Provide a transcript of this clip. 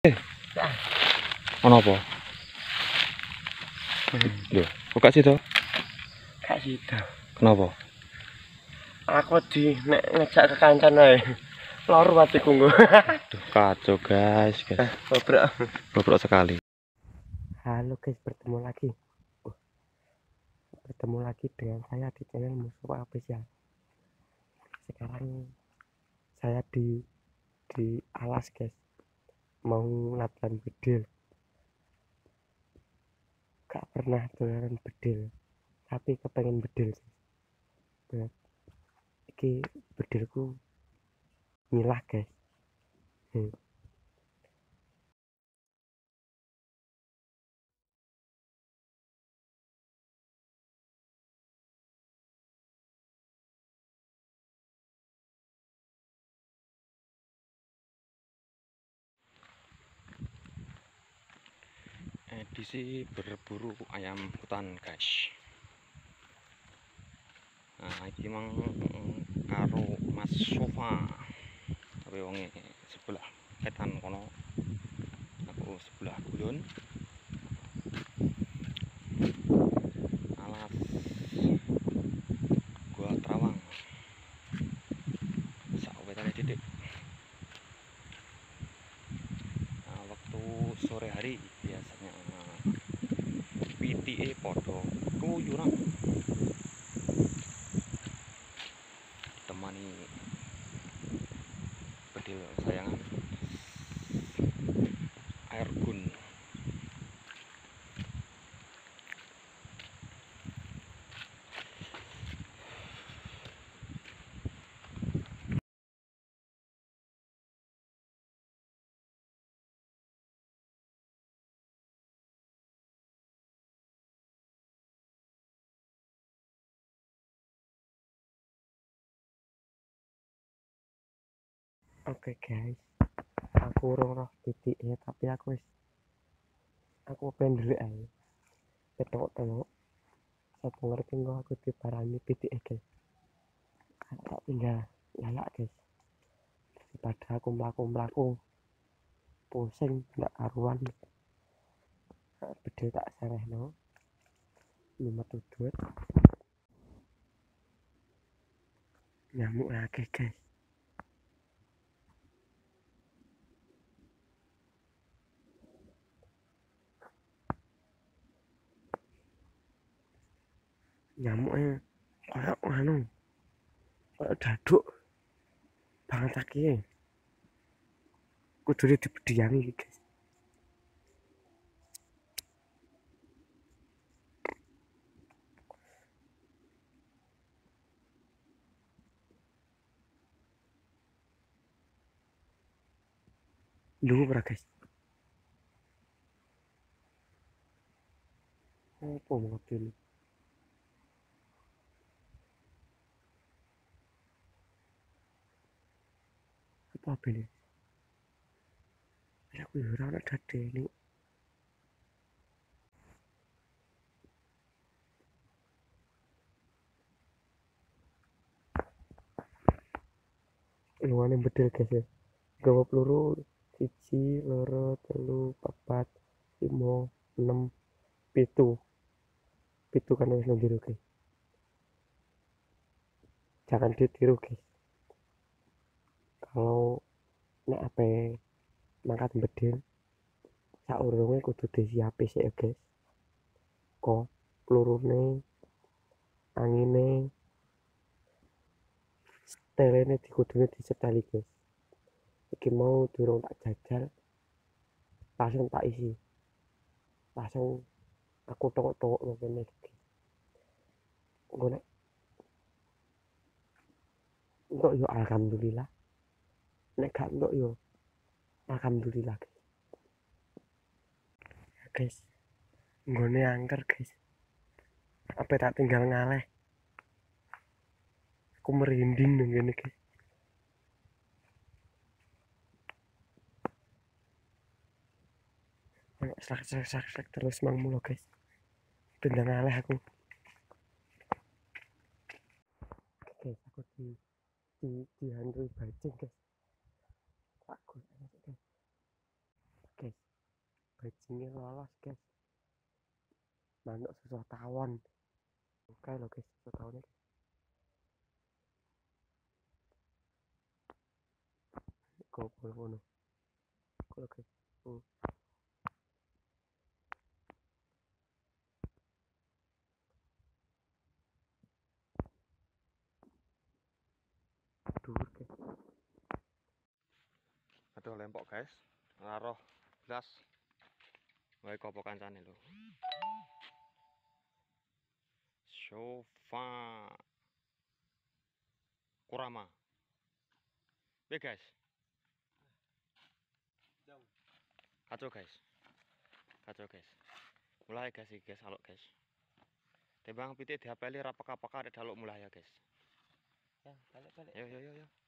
Ono apa? Lho, kok gak sida? Gak sida. Kenapa? Aku nek ngejak ke kancan ae. Lor atiku nggo. Aduh, kacau guys. Bobrok sekali. Halo guys, bertemu lagi dengan saya di channel Mustafa Official. Sekarang saya di alas guys, mau latihan bedil. Gak pernah dolanan bedil, tapi kepengen bedil guys. Iki bedilku nyilah guys. Edisi berburu ayam hutan guys. Nah, iki mang karo Mas Sofa. Tapi wonge sebelah ketan kono. Aku sebelah kulon. Alas gua Terawang. Sawetane titik. Nah, waktu sore hari biasanya PTE podo keluyuran ditemani bedil sayangan air gun. Oke guys, aku urung roh titiknya, tapi aku pengen dulu aja. Ketok-ketok, satu ngerti nggak aku diparani titiknya guys. Tak tinggal lalak guys. Daripada aku melaku pusing nggak karuan. Bedil tak serehno, 5 duit. Nyamuk lagi guys. Nyamuknya kayak kayak daduk banget lagi ya. Kudu dibediangi guys. Dulu berapa guys? Apa mobil? Apa mobil? Aku ora ana dade ini. Luane bedil guys ya. Gawa peluru 1, 2, 3, 4, 5, 6, 7. 7 kan wis nang jero guys. Jangan ditiru guys. Kalau nek ape mangkat bedil, saurunge kudu disiapi sik ya guys. Kok pelurune, angine, setelene kudune diseteli guys. Iki mau durung tak jajal, langsung tak isi. Langsung aku tokok-tokok ngene iki. Engko nek entuk yo alhamdulillah. Nek gak entuk yo alhamdulillah guys. Nggone angker guys. Apa tak tinggal ngaleh. Aku merinding nang ngene guys. Sak terus mang mulo guys. Tinggal ngaleh aku. Guys, aku di handle bajing guys. Aku guys. bajinge lolos guys. Manuk susah tawon. Oke lo guys, susah tawon iki. Gopo ngono. Kalau guys. Dhuwur guys. Aduh lempok guys. Ngaruh blas. Wae kopo kancane lho. Sofa Kurama. Be guys. Kacau guys. Kacau guys. Mulai guys iki guys, alok guys. Tembang pitik diapeli ra peka-peka daluk mulai ya guys. Ya, balik-balik. Yo yo yo yo.